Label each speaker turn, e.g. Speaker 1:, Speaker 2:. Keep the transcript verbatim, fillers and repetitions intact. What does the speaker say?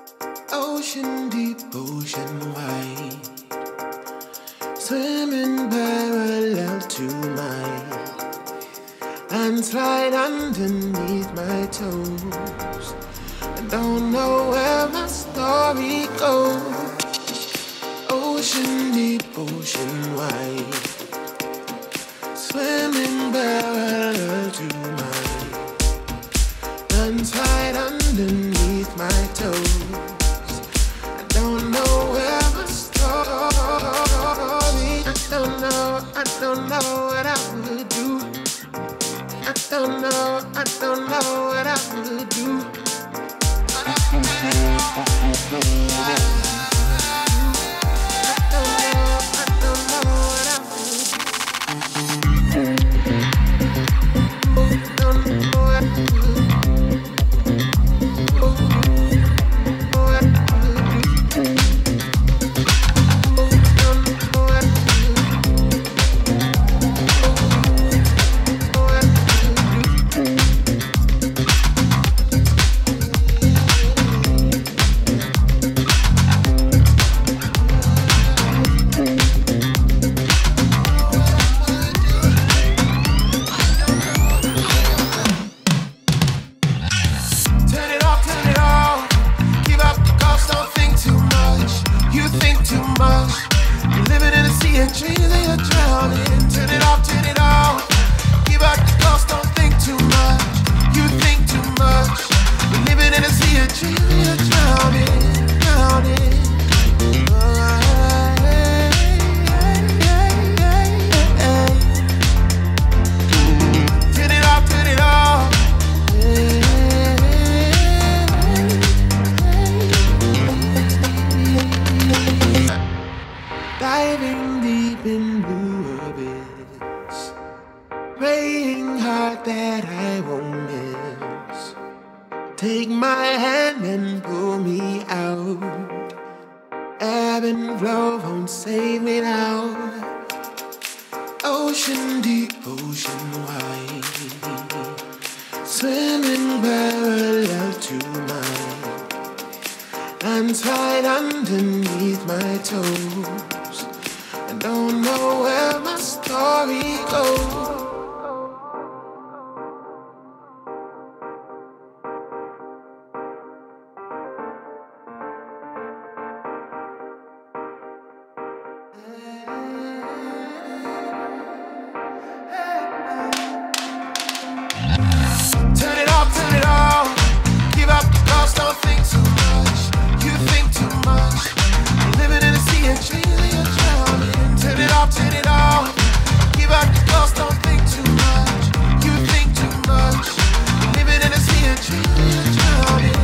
Speaker 1: Ocean deep, ocean wide, swimming parallel to mine, landslide underneath my toes. I don't know where my story goes. Ocean deep, ocean wide, swimming parallel to mine, landslide underneath my toes. Don't know where my story. I don't know, I don't know what I would do. I don't know, I don't know what I would do. I don't know, I don't know what I would do. Don't know what I would do. Drowning.